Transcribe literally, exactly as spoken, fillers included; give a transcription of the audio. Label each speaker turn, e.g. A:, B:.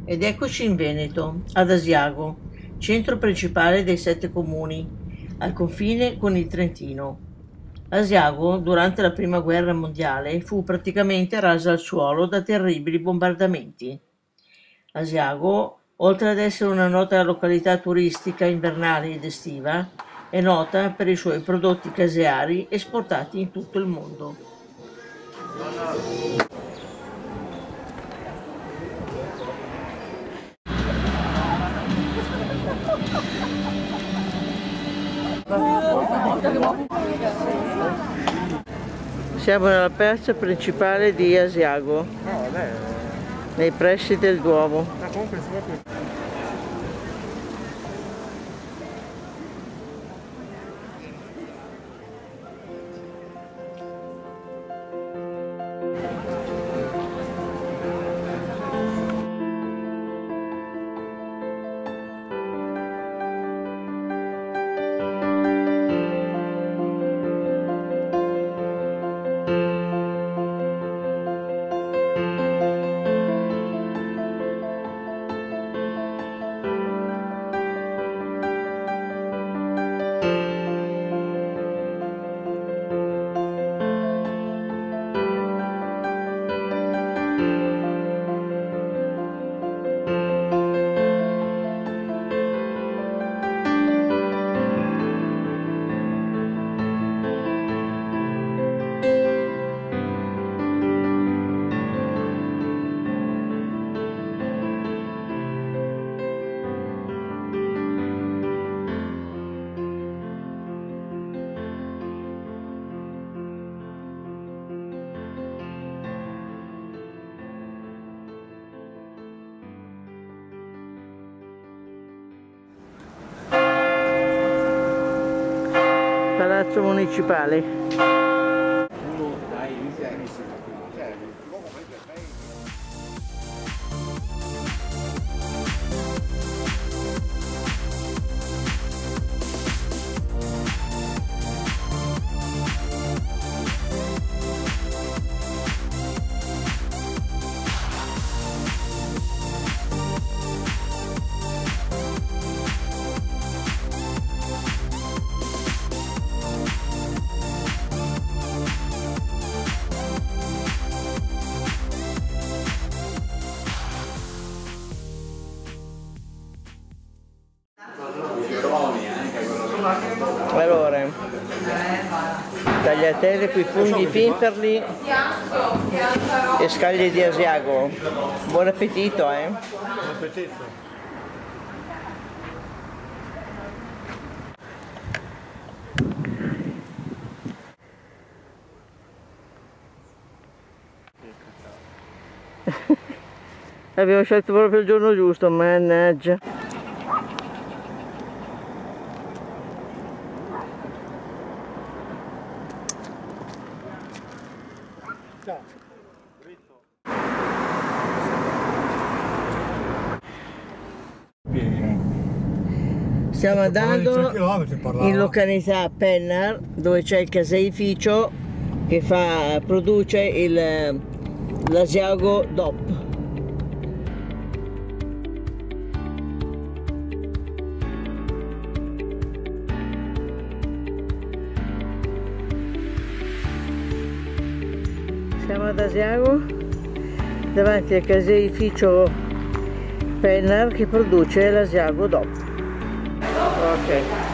A: Ed eccoci in Veneto, ad Asiago, centro principale dei sette comuni, al confine con il Trentino. Asiago, durante la Prima Guerra Mondiale, fu praticamente rasa al suolo da terribili bombardamenti. Asiago, oltre ad essere una nota località turistica invernale ed estiva, è nota per i suoi prodotti caseari esportati in tutto il mondo. Siamo nella piazza principale di Asiago, nei pressi del Duomo. Palazzo Municipale. Allora, tagliatelle coi funghi Finferli e scaglie di Asiago. Buon appetito, eh?
B: Buon appetito.
A: Abbiamo scelto proprio il giorno giusto, mannaggia. Stiamo andando in località Pennar, dove c'è il caseificio che fa, produce il l'Asiago D O P. Siamo ad Asiago, davanti al caseificio Pennar che produce l'Asiago D O P. Ok.